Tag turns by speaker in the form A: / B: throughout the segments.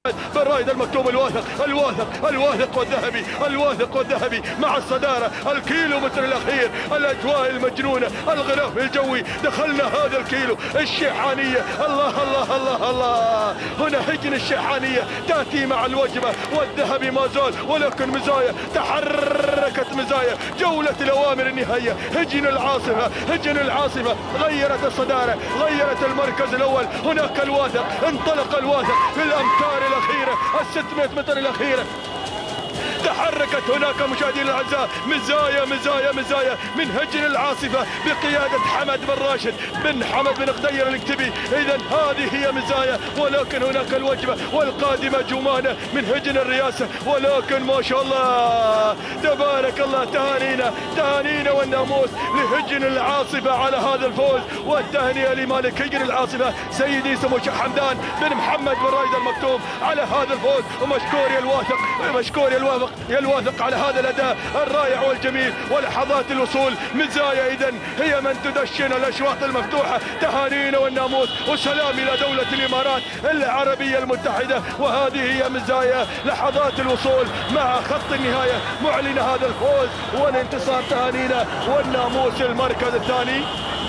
A: بن راشد المكتوم الواثق والذهبي مع الصدارة. الكيلومتر الأخير، الأجواء المجنونة، الغلاف الجوي، دخلنا هذا الكيلو. الشيحانية، الله هنا هجن الشيحانية تأتي مع الوجبة، والذهبي ما زال، ولكن مزايا تحركت مزايا. جولة الأوامر النهائية، هجن العاصفة غيرت الصدارة، غيرت المركز الأول. هناك الواثق، انطلق الواثق في الأمتار الأخيرة، 600 متر الأخيرة. تحركت هناك مشاهدينا الاعزاء مزايا من هجن العاصفه بقياده حمد بن راشد بن حمد بن غدير الكتبي. اذا هذه هي مزايا، ولكن هناك الوجبه والقادمه جمانه من هجن الرياسه. ولكن ما شاء الله تبارك الله، تهانينا والناموس لهجن العاصفه على هذا الفوز، والتهنئه لمالك هجن العاصفه سيدي سمو الشيخ حمدان بن محمد بن راشد المكتوم على هذا الفوز. ومشكور يا الواثق على هذا الاداء الرائع والجميل. ولحظات الوصول مزايا اذا هي من تدشن الاشواط المفتوحه. تهانينا والناموس وسلام الى دوله الامارات العربيه المتحده. وهذه هي مزايا لحظات الوصول مع خط النهايه معلن هذا الفوز والانتصار. تهانينا والناموس المركز الثاني.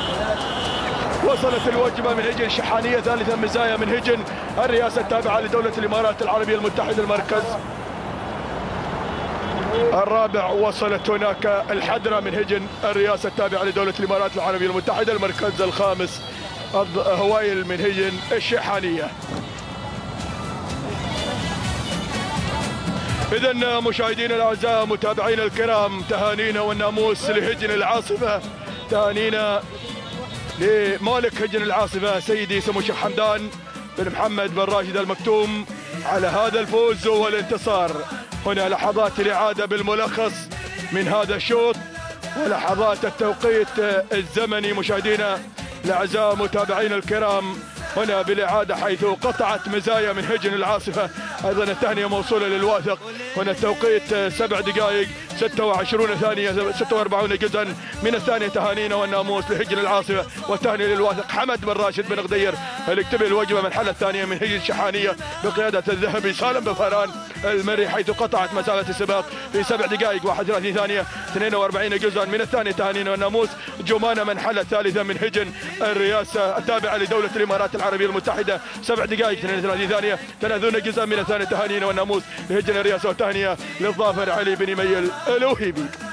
A: وصلت الوجبه من هجن الشحانيه. ثالثا مزايا من هجن الرئاسه التابعه لدوله الامارات العربيه المتحده المركز الرابع. وصلت هناك الحدرة من هجن الرئاسة التابعة لدولة الإمارات العربية المتحدة المركز الخامس. هوائل من هجن الشيحانية. إذا مشاهدينا الأعزاء متابعينا الكرام، تهانينا والناموس لهجن العاصفة، تهانينا لمالك هجن العاصفة سيدي سمو الشيخ حمدان بن محمد بن راشد المكتوم على هذا الفوز والانتصار. هنا لحظات الإعادة بالملخص من هذا الشوط ولحظات التوقيت الزمني مشاهدينا الأعزاء متابعينا الكرام هنا بالإعادة، حيث قطعت مزايا من هجن العاصفة. أيضا التهنئة موصولة للواثق. هنا التوقيت 7 دقائق 26 ثانية 46 جزءا من الثانية. تهانينا والناموس لهجن العاصفة والتهنئة للواثق حمد بن راشد بن غدير الكتبي. الوجبة من الحلة الثانية من هجن الشحانية بقيادة الذهبي سالم بن فهران المري، حيث قطعت مسافة السباق في 7 دقائق 31 ثانية 42 جزءا من الثانية. تهانينا والناموس جمانة من الحلة الثالثة من هجن الرئاسة التابعة لدولة الإمارات العربية المتحدة 7 دقائق 32 ثانية 30 جزءا من الثانية. تهانينا والناموس لهجن الرئاسة والتهنئة للظافر علي بن ميل الوهيبي.